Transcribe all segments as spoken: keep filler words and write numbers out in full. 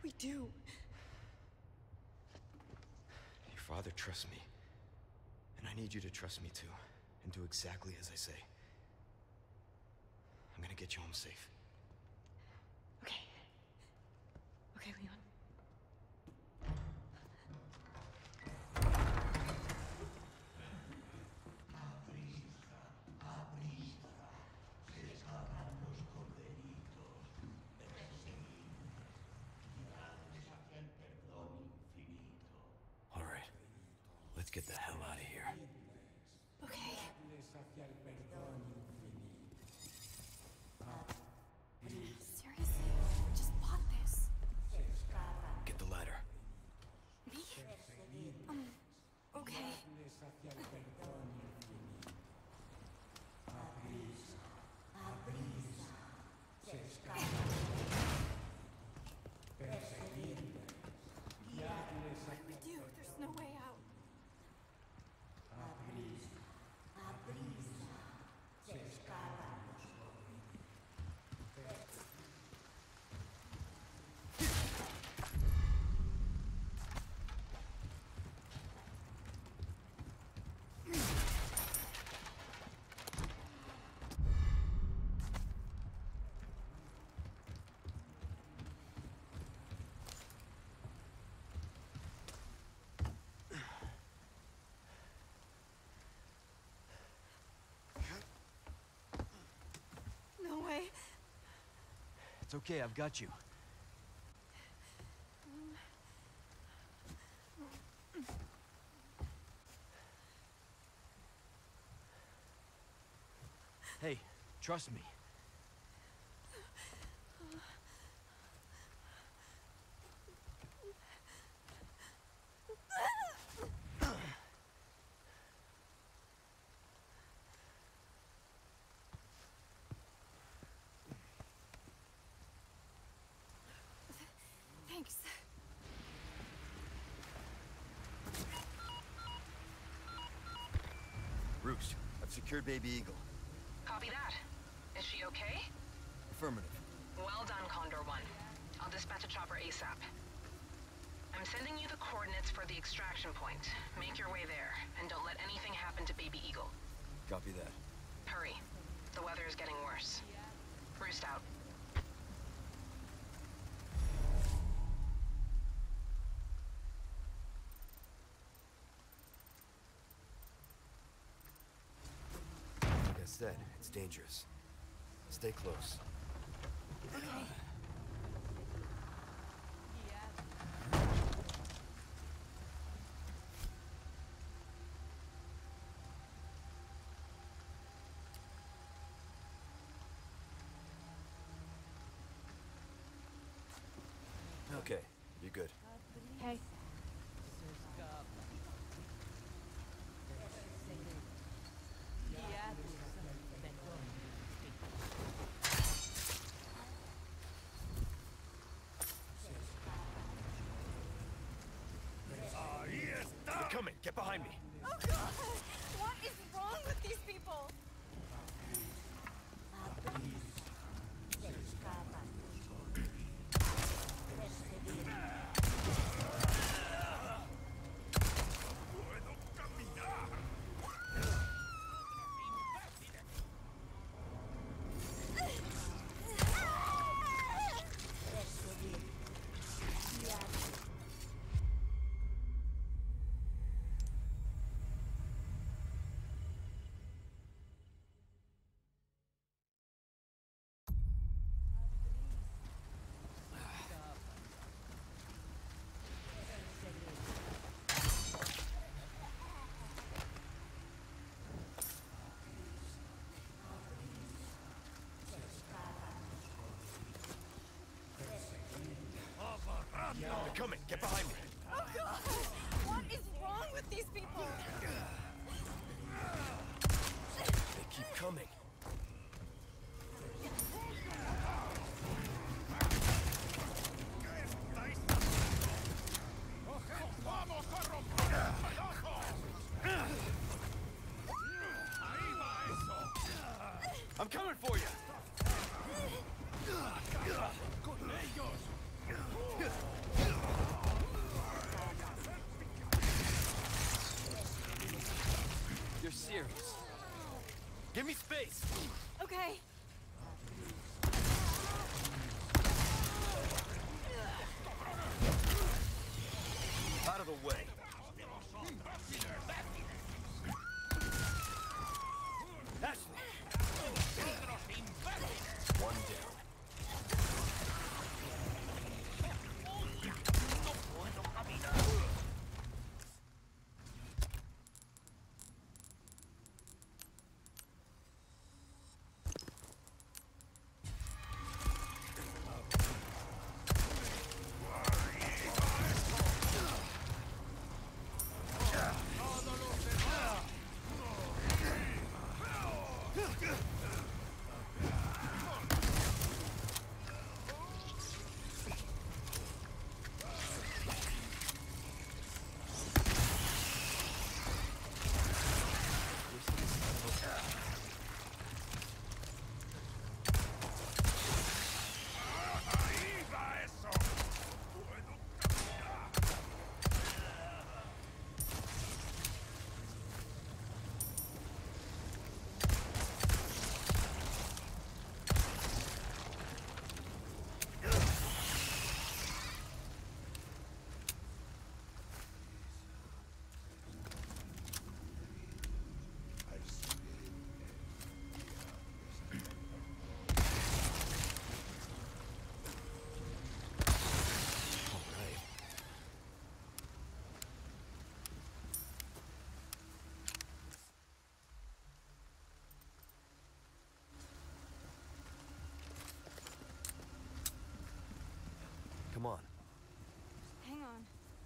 we do? Your father trusts me. And I need you to trust me too. And do exactly as I say. I'm gonna get you home safe. Okay. Okay, Leon. All right. Let's get the hell out of here. Okay. Seriously? I just bought this. Get the ladder. Me? Um, okay. What do we do? There's no way out. No way. It's okay, I've got you. Hey, trust me. Thanks. Roost, I've secured Baby Eagle. Copy that. Is she okay? Affirmative. Well done, Condor One. I'll dispatch a chopper ASAP. I'm sending you the coordinates for the extraction point. Make your way there, and don't let anything happen to Baby Eagle. Copy that. Hurry. The weather is getting worse. Roost out. Like I said, it's dangerous. Stay close. Okay. Okay, you're good. Hey. They're coming! Get behind me! Oh God! What is wrong with these people? They're coming! Get behind me! Oh God! What is wrong with these people? They keep coming! I'm coming for you! serious? Give me space! Okay. Out of the way. Ashley! One down. Come on. Hang on.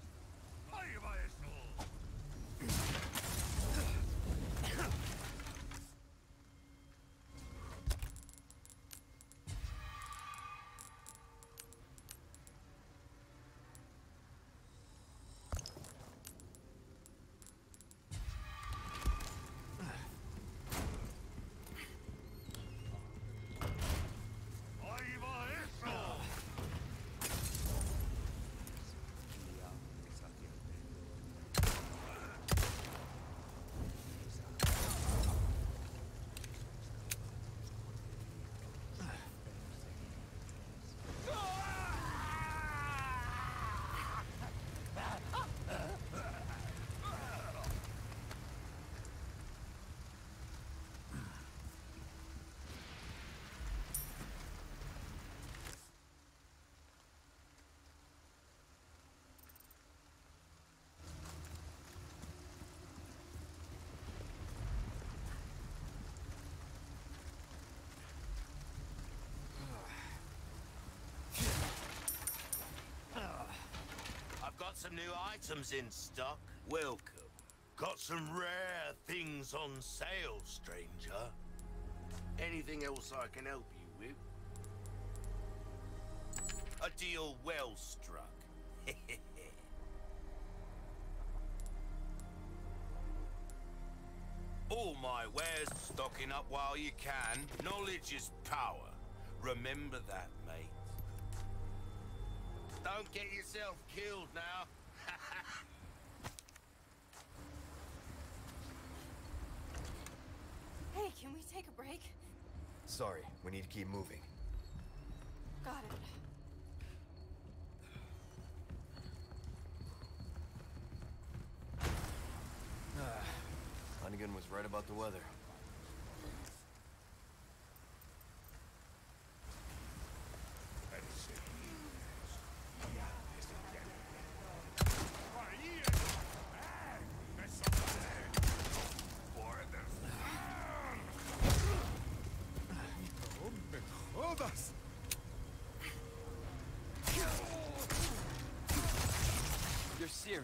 Got some new items in stock. Welcome. Got some rare things on sale, stranger. Anything else I can help you with? A deal well struck. All my wares stocking up while you can. Knowledge is power. Remember that, mate. Don't get yourself killed now. Hey, can we take a break? Sorry, we need to keep moving. Got it. Hunnigan was right about the weather. You're serious.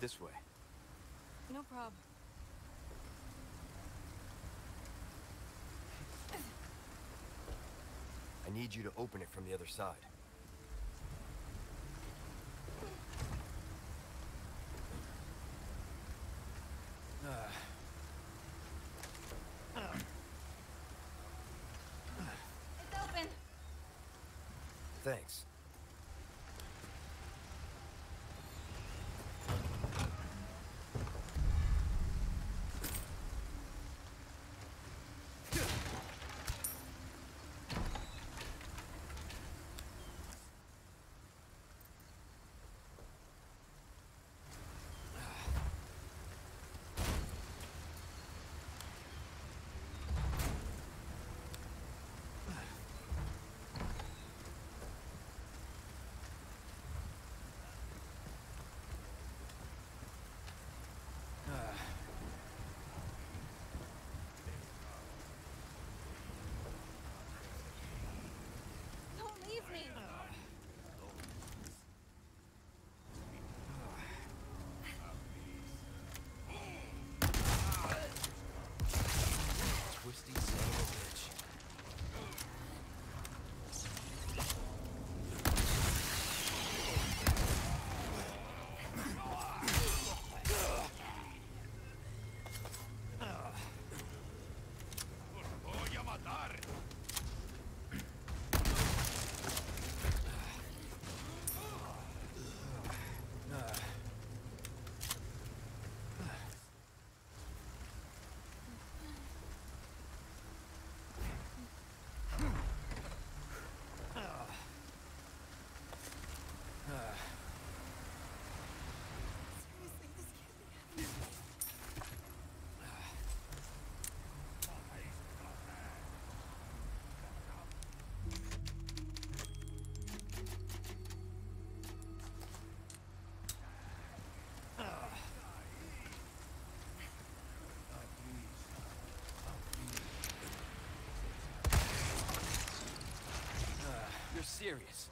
This way. No problem. I need you to open it from the other side. It's open. Thanks. Don't leave me. Twisty son of a bitch. Seriously, this can't be happening. You're serious.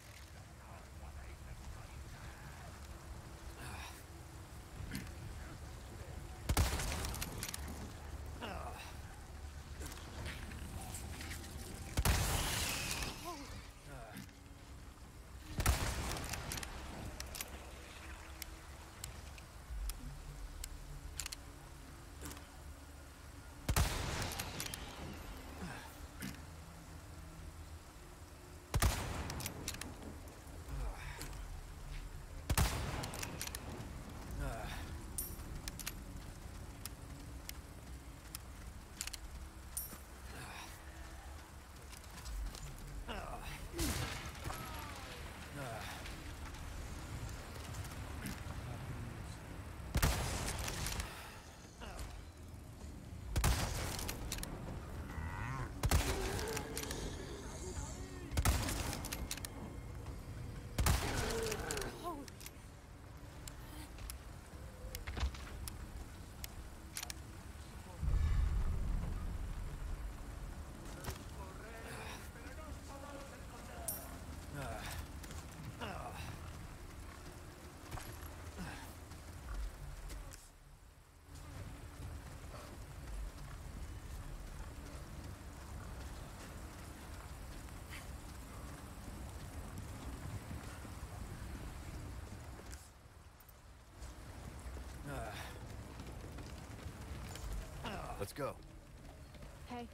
Let's go. Hey.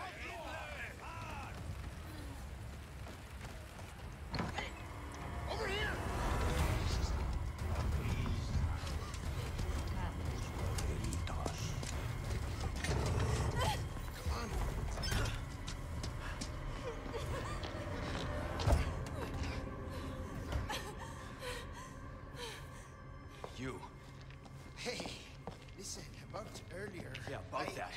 Over here! You. Hey, listen, about earlier. Yeah, about I- that.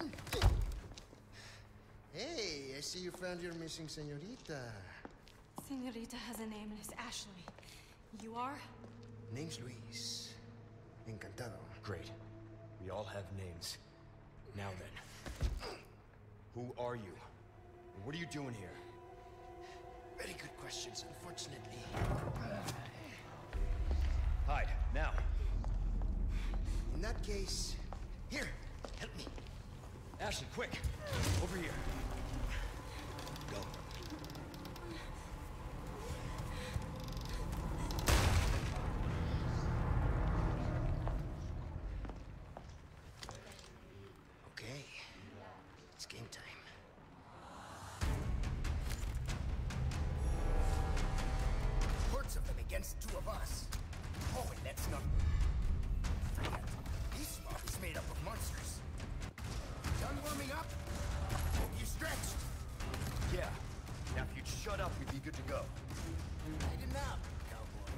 Hey, I see you found your missing señorita. Senorita has a name and it's Ashley. You are? Name's Luis. Encantado. Great. We all have names. Now then. Who are you? What are you doing here? Very good questions, unfortunately. Hide, now. In that case... Here, help me. Ashley, quick! Over here. Go. Okay. It's game time. Hordes of them against two of us. Oh, and let's not... forget. This mob is made up of monsters. Done warming up? Hope you stretched. Yeah. Now if you'd shut up, we'd be good to go. Lighten up, cowboy.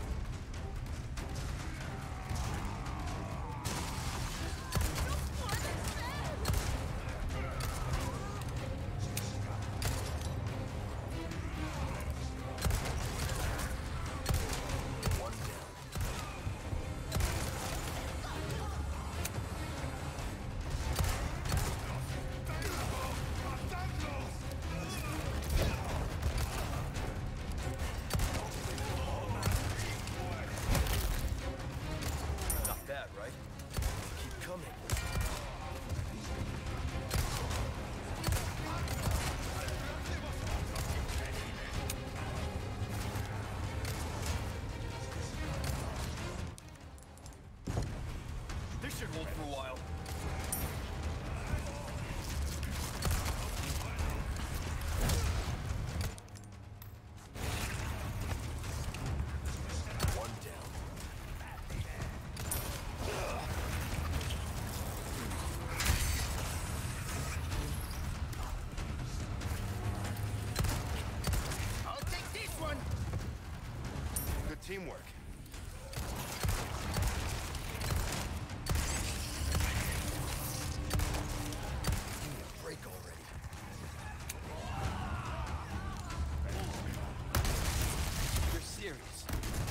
One down. Not bad, right? Keep coming. This should hold for a while. One down. I'll take this one. Good teamwork. Give me a break already. You're serious.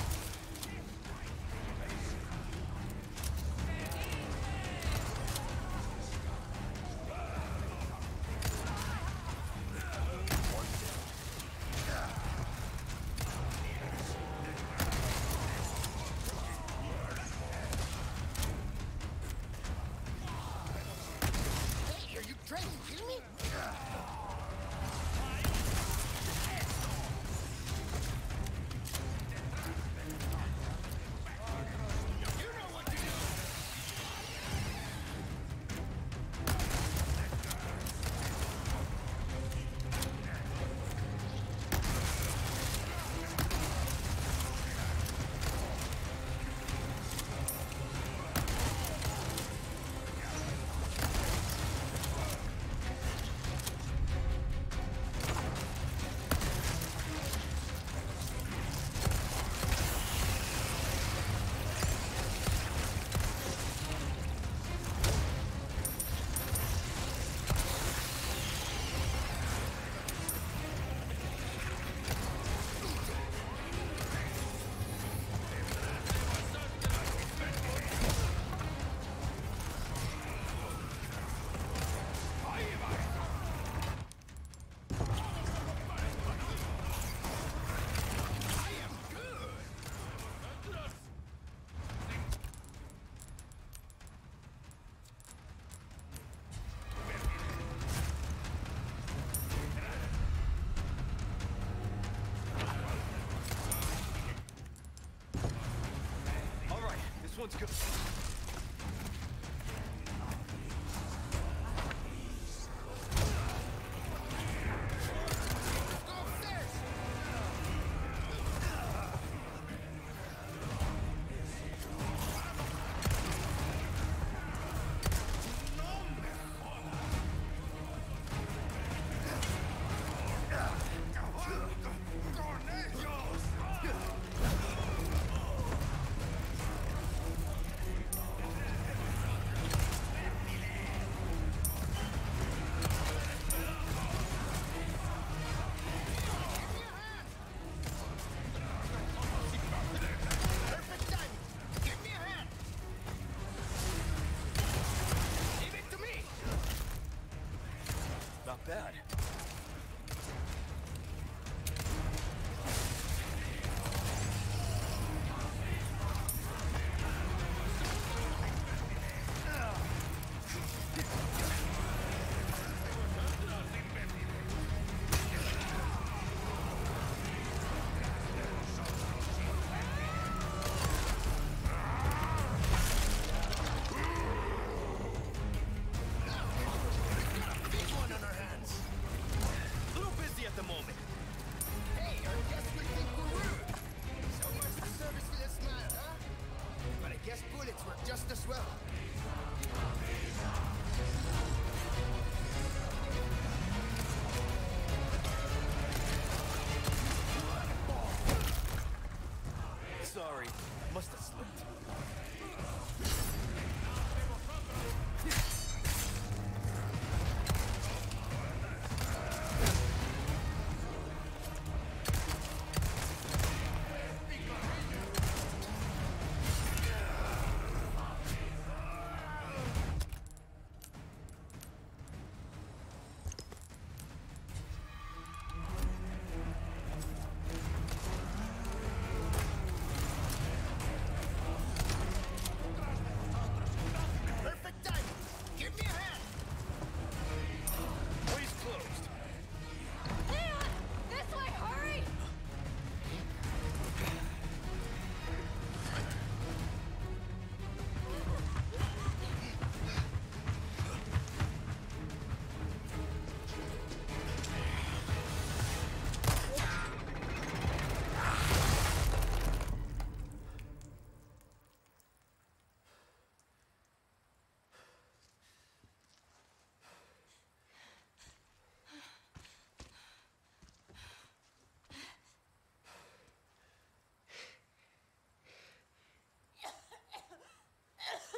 Hey, are you trying to kill me? You know what to do. All right, this one's good. Go upstairs. Perfect timing. Give me a hand. Leave it to me. Not bad.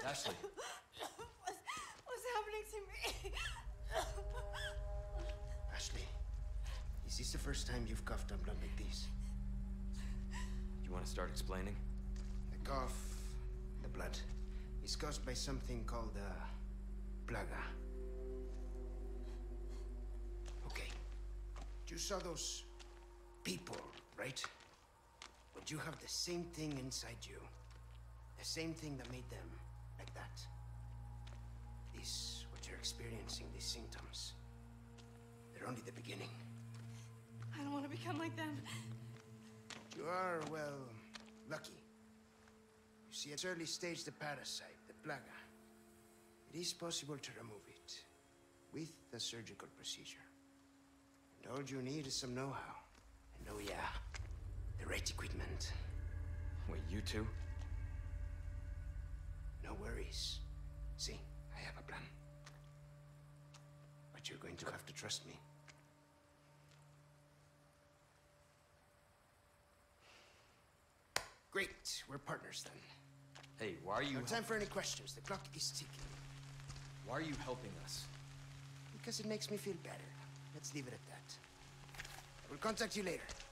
Ashley. What's, what's happening to me? Ashley, is this the first time you've coughed on blood like this? You want to start explaining? The cough, the blood, is caused by something called a plaga. Okay. You saw those people, right? But you have the same thing inside you. The same thing that made them like that. This, what you're experiencing, these symptoms, they're only the beginning. I don't want to become like them. You are, well, lucky. You see, at early stage, the parasite, the plaga, it is possible to remove it with a surgical procedure. And all you need is some know-how. And oh yeah, the right equipment. Wait, you two? No worries. See, I have a plan. But you're going to have to trust me. Great, we're partners then. Hey, why are you... No time for any questions. The clock is ticking. Why are you helping us? Because it makes me feel better. Let's leave it at that. I will contact you later.